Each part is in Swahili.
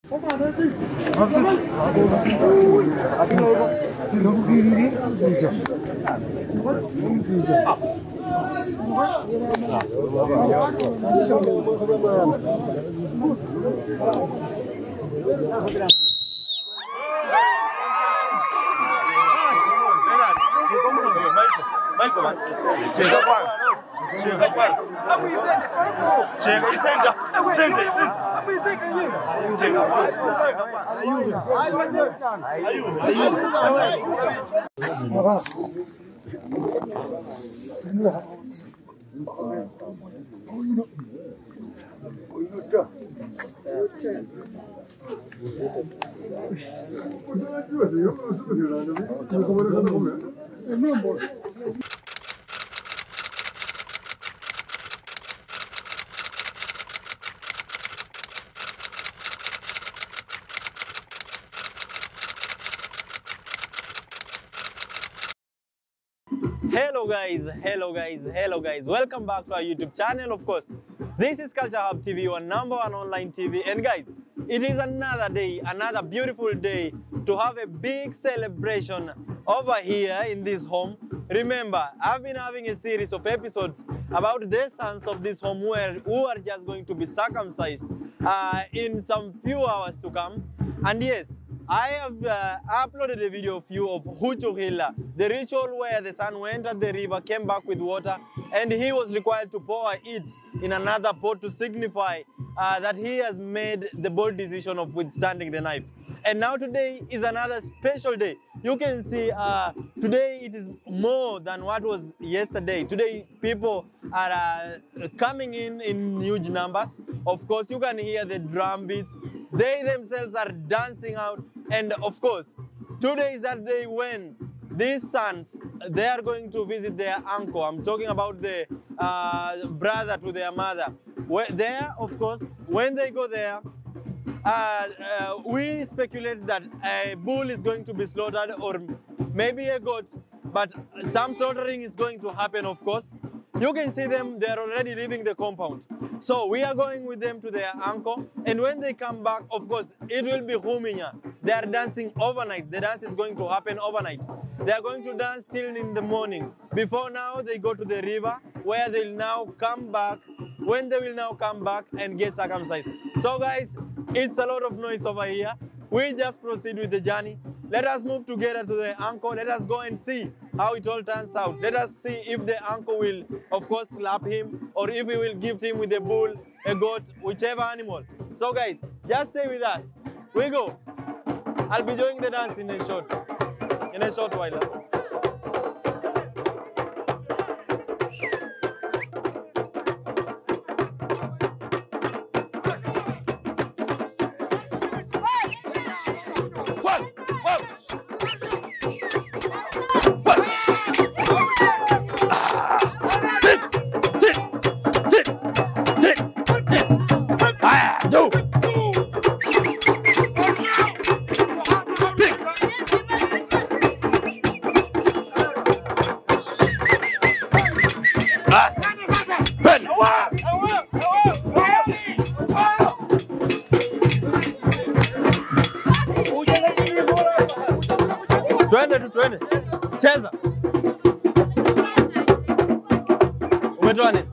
Hello guys, welcome back to our YouTube channel. Of course, this is Culture Hub TV, your #1 online TV. And guys, it is another day, another beautiful day to have a big celebration over here in this home. Remember, I've been having a series of episodes about the sons of this home who are just going to be circumcised in some few hours to come. And yes, I have uploaded a video of Huchuhila, the ritual where the son went at the river, came back with water, and he was required to pour it in another pot to signify that he has made the bold decision of withstanding the knife. And now today is another special day. You can see today it is more than what was yesterday. Today people are coming in huge numbers. Of course, you can hear the drum beats. They themselves are dancing out. And of course, today is that day when these sons, they are going to visit their uncle. I'm talking about the brother to their mother. There, of course, when they go there, we speculate that a bull is going to be slaughtered or maybe a goat, but some slaughtering is going to happen, of course. You can see them, they're already leaving the compound. So we are going with them to their uncle, and when they come back, of course, it will be Huminya. They are dancing overnight. The dance is going to happen overnight. They are going to dance till in the morning. Before now, they go to the river, where they'll now come back, when they will now come back and get circumcised. So guys, it's a lot of noise over here. We just proceed with the journey. Let us move together to the uncle. Let us go and see how it all turns out. Let us see if the uncle will, of course, slap him, or if he will gift him with a bull, a goat, whichever animal. So guys, just stay with us. We go. I'll be doing the dance in a short while. Twende. Cheza. Umetoa nini?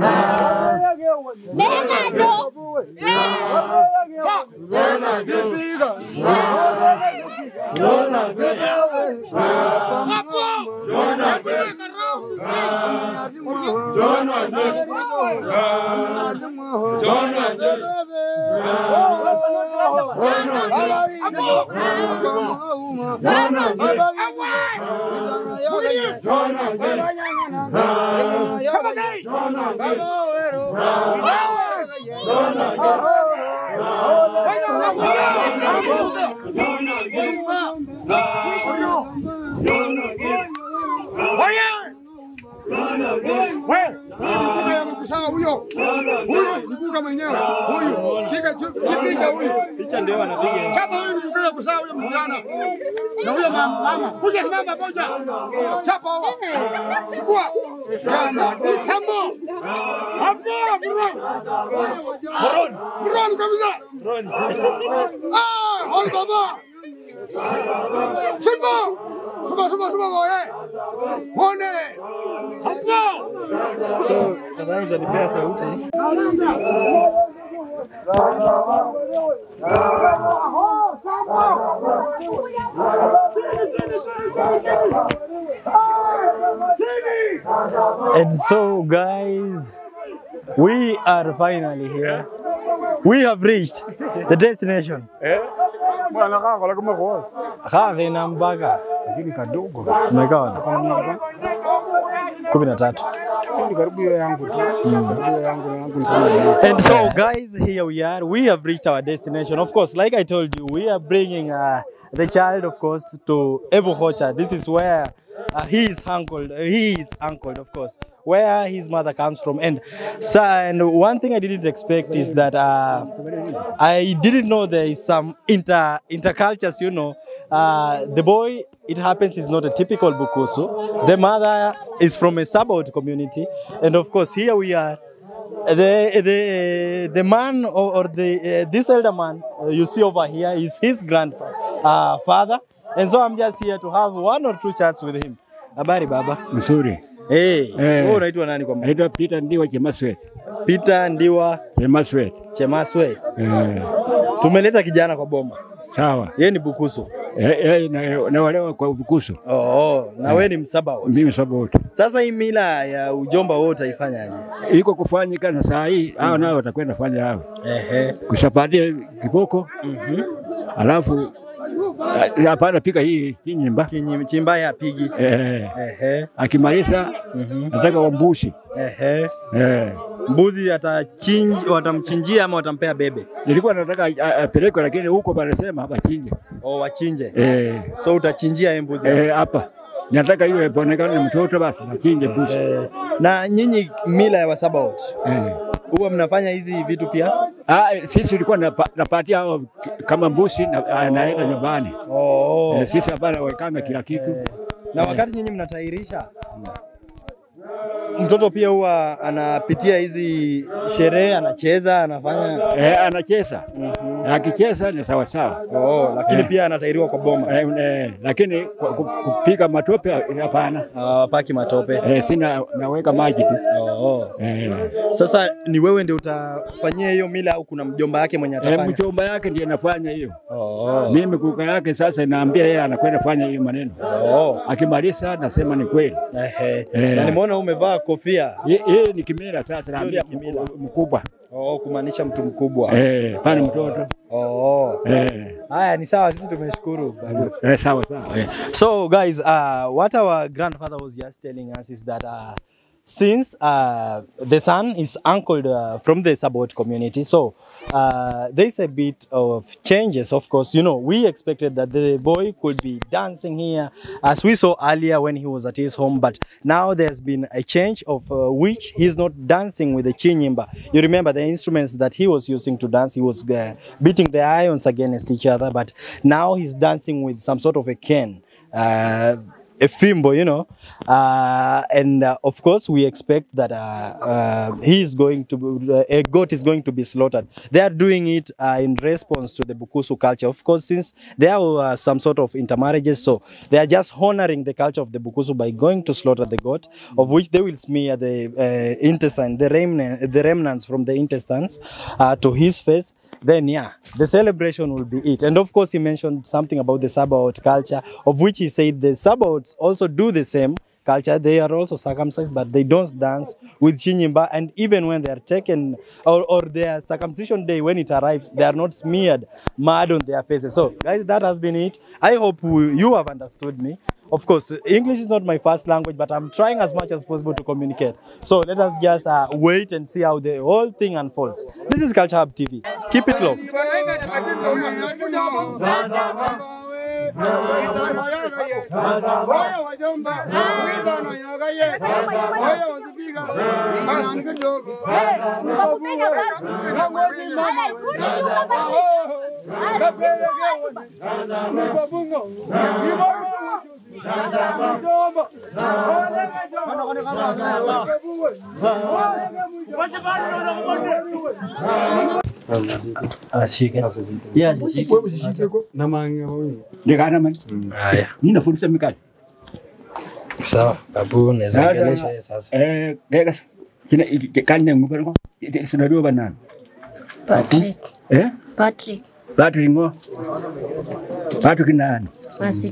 Picha ndio anapiga. Chapa huyu ni kukaa kusaa huyo msichana. Na huyo mama. Kuja simama moja. Chapa huyo. Chukua. Sambo. Hapo, Buron kabisa. Buron. Hoi baba. Simbo. Suma wewe. Mwone. Hapo. So, nadhani utanipea sauti. And so guys, we are finally here. We have reached the destination. Bwana kaka la kama kwa. Kaka na mbaga. Lakini kadogo. Umekaona? 13. Karibu yangu tu. And so guys, here we are. We have reached our destination. Of course, like I told you, we are bringing the child, of course, to Ebukocha. This is where he is uncled, of course, where his mother comes from. And so, one thing I didn't expect is that I didn't know there is some intercultures, you know. The boy, it happens, is not a typical Bukusu. The mother is from a suburb community. And of course, here we are. The man or this elder man you see over here is his grandfather. And so I'm just here to have 1 or 2 chats with him. Habari baba. Mzuri. Wewe unaitwa nani kwa mama? Naitwa Peter Ndiwa Chemaswet. Peter Ndiwa Chemaswet. Tumeleta kijana kwa boma. Sawa. Yeye ni Bukusu. Na walewa kwa Bukusu. Na wewe ni Msabaot. Mimi Msabaot. Sasa hii mila ya ujomba wewe utaifanyaje? Iko kufanyika na saa hii hao nao watakwenda fanya hao. Kushapatia kiboko. Alafu hapana pika hii kinyimba. Kinyimba ya pigi. Akimaliza nataka wambushi. Mbuzi watamchinjia ama watampea bebe? Nilikuwa nataka apeleke lakini huko wanasema hapa chinje. Wachinje. So utachinjia yeye mbuzi hapa. Nataka iwe bonekane mtoto basi chinje mbuzi. Na nyinyi mila ya Wasabaot. Huwa mnafanya hizi vitu pia? Sisi tulikuwa napatia hao kama mbuzi na naenda nyumbani. Sisi hapana wekanga kila kitu. Na wakati nyinyi mnatairisha, mtoto pia huwa anapitia hizi sherehe, anacheza, anafanya anacheza. Akicheza ni sawa sawa. Lakini pia anatairiwa kwa boma. Lakini kupiga matope hapana. Paki matope. Sina naweka maji tu. Sasa ni wewe ndio utafanyia hiyo mila au kuna mjomba yake mwenye atafanya? Mjomba yake ndiye anafanya hiyo. Mimi kuka yake sasa naambia yeye anakwenda fanya hiyo maneno. Akimaliza nasema ni kweli. Na nimeona umevaa kofia. Hii ni kimila sasa naambia mkubwa. Kumaanisha mtu mkubwa. Pana mtoto. Haya ni sawa, sisi tumeshukuru. Sawa. So guys, what our grandfather was just telling us is that since the son is uncled from the Sabaot community, so there's a bit of changes. Of course, you know, we expected that the boy could be dancing here as we saw earlier when he was at his home, but now there's been a change of which he's not dancing with the chinyimba. You remember the instruments that he was using to dance, he was beating the irons against each other, but now he's dancing with some sort of a cane. a fimbo, you know, and of course we expect that he is going to a goat is going to be slaughtered. They are doing it in response to the Bukusu culture, of course, since there are some sort of intermarriages, so they are just honoring the culture of the Bukusu by going to slaughter the goat, of which they will smear the intestine, the remnants from the intestines to his face. Then yeah, the celebration will be it. And of course he mentioned something about the Sabaot culture, of which he said the Sabaots also do the same culture. They are also circumcised, but they don't dance with Chinyimba, and even when they are taken or their circumcision day, when it arrives, they are not smeared mud on their faces. So guys, that has been it. I hope you have understood me. Of course, English is not my first language, but I'm trying as much as possible to communicate. So let us just wait and see how the whole thing unfolds. This is Culture Hub TV. Keep it locked. Haya. Ninafundisha mikate. Sawa, babu naweza ongelesha sasa. Gega kina kanya ngupango. Sinajua banana. Patrick. Patrick. Patrick ngo. Patrick nani? Masik.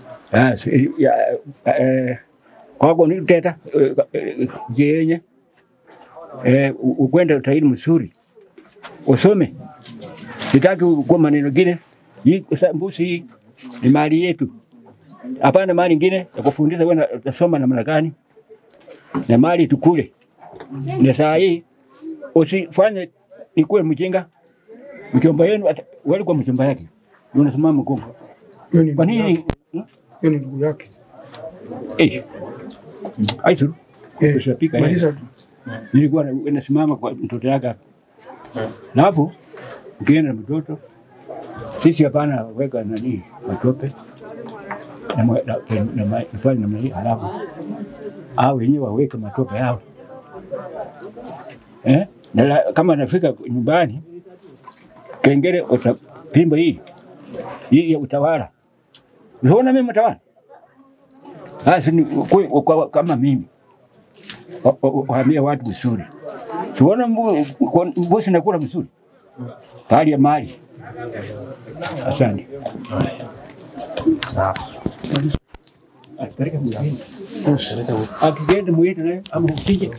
Kwako ni teta yenye ukwenda utairi mzuri. Usome. Sitaki kwa maneno gine. Hii mbuzi hii ni mali yetu. Hapana mali nyingine ya kufundisha wewe utasoma namna gani? Na mali tukule. Na saa hii usifanye nikuwe mjinga. Mjomba yenu wale kwa mjomba yake. Unasimama mgongo. Kwa nini? Hiyo ni ndugu yake. Aisu. Ushapika maliza tu. Nilikuwa nasimama kwa mtoto yake. Alafu ukienda na mtoto sisi hapana weka nani matope na nafanya namna hii, halafu au wenyewe waweke matope yao na kama nafika nyumbani kengele utapimba hii ya utawala. Unaona mimi mtawala ni kama mimi waambia watu vizuri. Tuona mbuzi nakula vizuri pali ya mali. Asante. Sawa. Akigenda muite naye ama upige.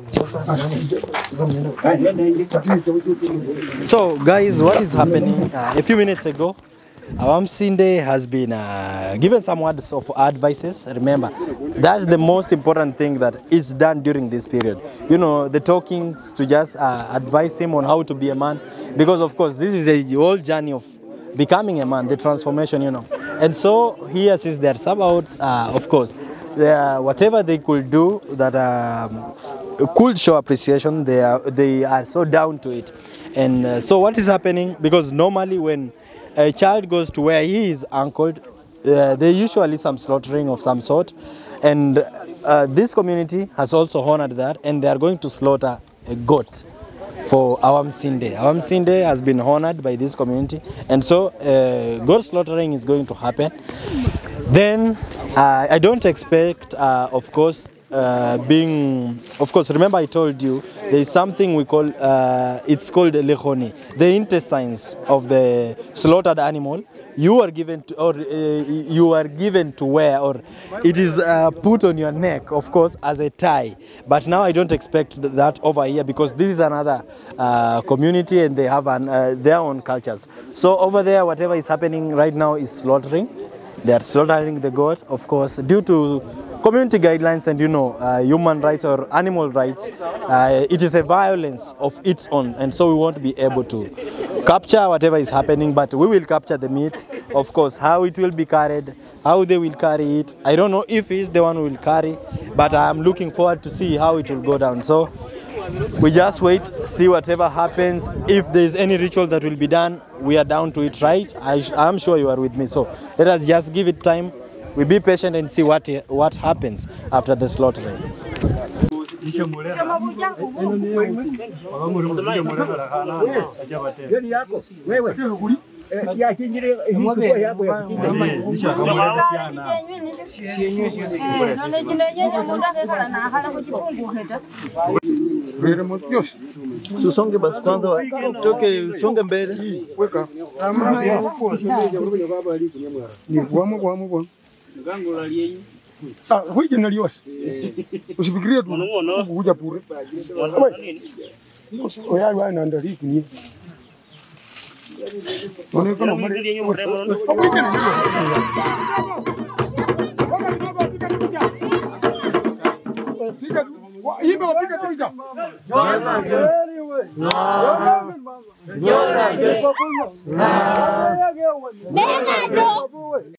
So guys, what is happening? A few minutes ago, Awam Sinde has been given some words of advices. Remember, that's the most important thing that is done during this period. You know, the talkings to just advise him on how to be a man, because of course this is a whole journey of becoming a man, the transformation, you know. And so he assists their Sabaots, of course, whatever they could do that could show appreciation, they are so down to it. And so what is happening, because normally when a child goes to where he is uncled, there usually some slaughtering of some sort, and this community has also honored that, and they are going to slaughter a goat for Awam Sinde. Awam Sinde has been honored by this community, and so goat slaughtering is going to happen. Then I don't expect, of course, remember I told you there is something we call, it's called lechoni, the intestines of the slaughtered animal. You are given to, or you are given to wear, or it is put on your neck, of course, as a tie. But now I don't expect that over here, because this is another community and they have their own cultures. So over there, whatever is happening right now is slaughtering. They are slaughtering the goat, of course, due to community guidelines and, you know, human rights or animal rights. It is a violence of its own, and so we won't be able to capture whatever is happening, but we will capture the meat. Of course, how it will be carried, how they will carry it, I don't know if he's the one who will carry, but I'm looking forward to see how it will go down. So we just wait, see whatever happens. If there is any ritual that will be done, we are down to it, right? I'm sure you are with me. So let us just give it time we be patient and see what happens after the slaughtering. Usonge basi kwanza toke usonge mbele. Weka. Ni kwa. Wiki naliwasi. Usifikirie tu kuja pure. Oya wana ndali kuni. Unaona mwali. Piga piga. Nena jo.